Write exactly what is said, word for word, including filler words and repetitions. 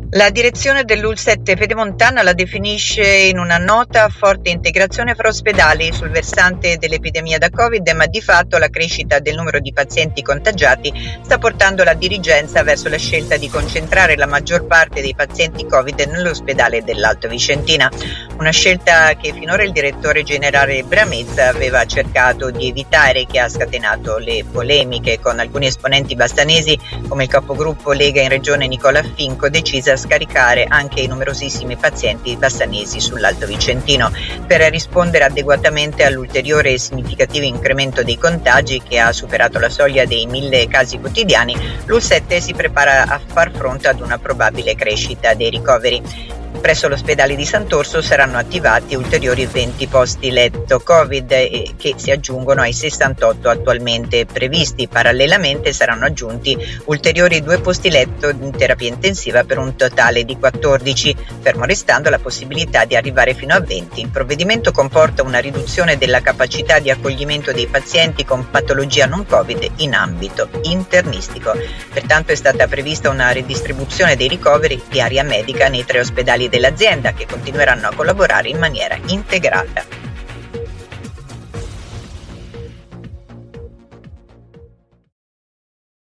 La direzione dell'U L sette Pedemontana la definisce in una nota forte integrazione fra ospedali sul versante dell'epidemia da Covid, ma di fatto la crescita del numero di pazienti contagiati sta portando la dirigenza verso la scelta di concentrare la maggior parte dei pazienti Covid nell'ospedale dell'Alto Vicentina, una scelta che finora il direttore generale Bramezza aveva cercato di evitare, che ha scatenato le polemiche con alcuni esponenti bassanesi come il capogruppo Lega in regione Nicola Finco, decisa a scaricare anche i numerosissimi pazienti bassanesi sull'Alto Vicentino. Per rispondere adeguatamente all'ulteriore e significativo incremento dei contagi, che ha superato la soglia dei mille casi quotidiani, l'U L sette si prepara a far fronte ad una probabile crescita dei ricoveri. Presso l'ospedale di Sant'Orso saranno attivati ulteriori venti posti letto Covid che si aggiungono ai sessantotto attualmente previsti. Parallelamente saranno aggiunti ulteriori due posti letto in terapia intensiva per un totale di quattordici, fermo restando la possibilità di arrivare fino a venti. Il provvedimento comporta una riduzione della capacità di accoglimento dei pazienti con patologia non Covid in ambito internistico. Pertanto è stata prevista una ridistribuzione dei ricoveri di area medica nei tre ospedali dell'azienda, che continueranno a collaborare in maniera integrata.